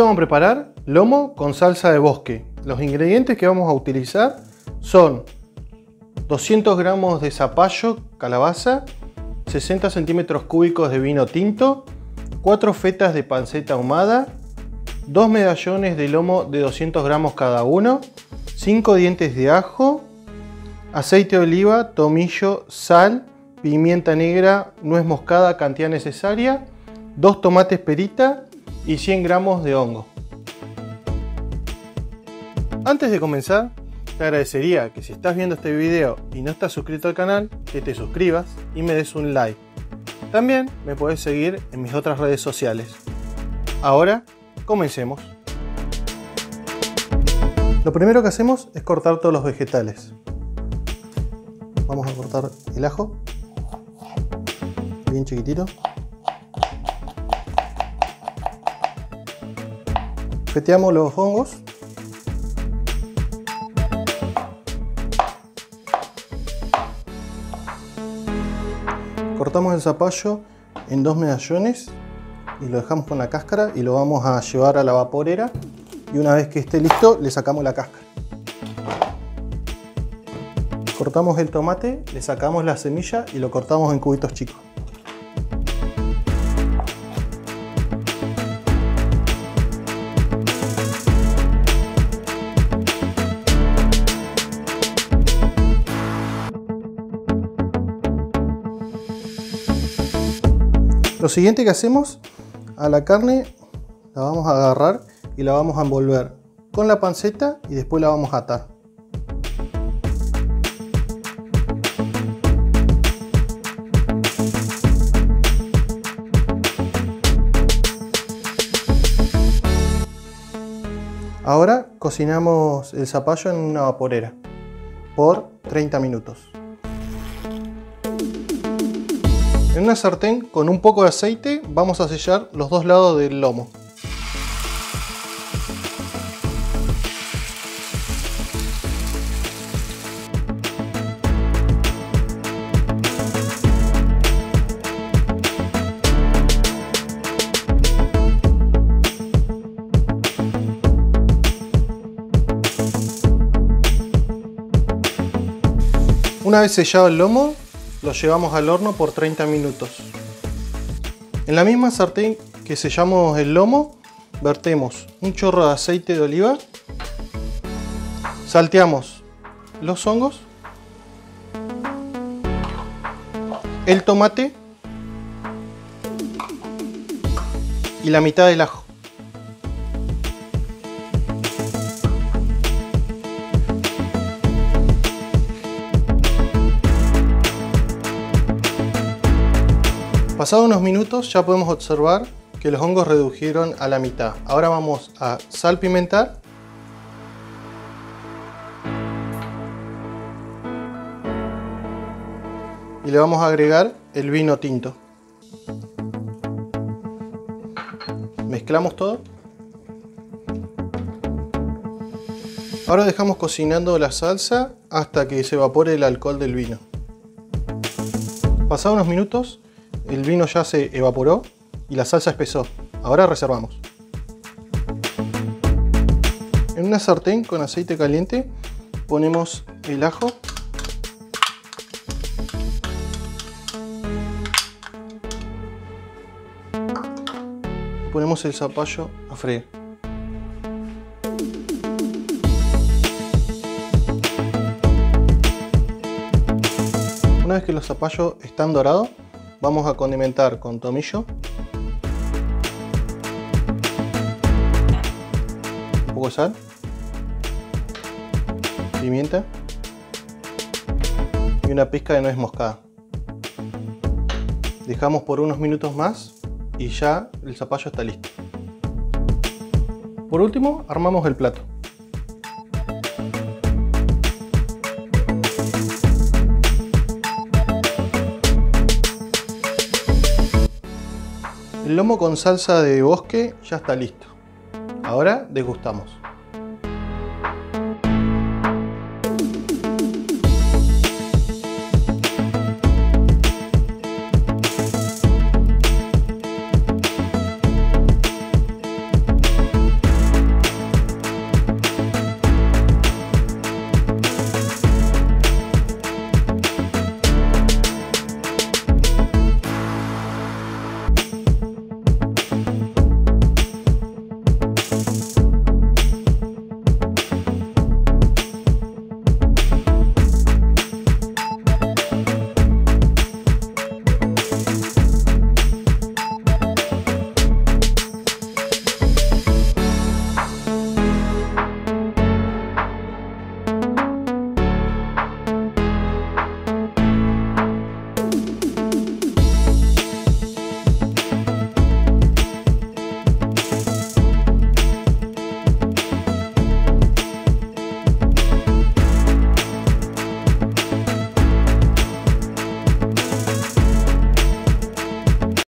vamos a preparar lomo con salsa de bosque. Los ingredientes que vamos a utilizar son 200 gramos de zapallo, calabaza, 60 centímetros cúbicos de vino tinto, 4 fetas de panceta ahumada, 2 medallones de lomo de 200 gramos cada uno, 5 dientes de ajo, aceite de oliva, tomillo, sal, pimienta negra, nuez moscada cantidad necesaria, 2 tomates perita y 100 gramos de hongo. Antes de comenzar, te agradecería que si estás viendo este video y no estás suscrito al canal, que te suscribas y me des un like. También me puedes seguir en mis otras redes sociales. Ahora, comencemos. Lo primero que hacemos es cortar todos los vegetales. Vamos a cortar el ajo, bien chiquitito. Feteamos los hongos. Cortamos el zapallo en 2 medallones y lo dejamos con la cáscara y lo vamos a llevar a la vaporera, y una vez que esté listo le sacamos la cáscara. Cortamos el tomate, le sacamos la semilla y lo cortamos en cubitos chicos. Lo siguiente que hacemos, a la carne la vamos a agarrar y la vamos a envolver con la panceta y después la vamos a atar. Ahora cocinamos el zapallo en una vaporera por 30 minutos. En una sartén con un poco de aceite vamos a sellar los dos lados del lomo. Una vez sellado el lomo, lo llevamos al horno por 30 minutos. En la misma sartén que sellamos el lomo, vertemos un chorro de aceite de oliva, salteamos los hongos, el tomate y la mitad del ajo. Pasados unos minutos ya podemos observar que los hongos redujeron a la mitad. Ahora vamos a salpimentar y le vamos a agregar el vino tinto. Mezclamos todo. Ahora dejamos cocinando la salsa hasta que se evapore el alcohol del vino. Pasados unos minutos, el vino ya se evaporó y la salsa espesó. Ahora reservamos. En una sartén con aceite caliente ponemos el ajo, ponemos el zapallo a freír. Una vez que los zapallos están dorados, vamos a condimentar con tomillo, un poco de sal, pimienta y una pizca de nuez moscada. Dejamos por unos minutos más y ya el zapallo está listo. Por último, armamos el plato. El lomo con salsa de bosque ya está listo. Ahora degustamos.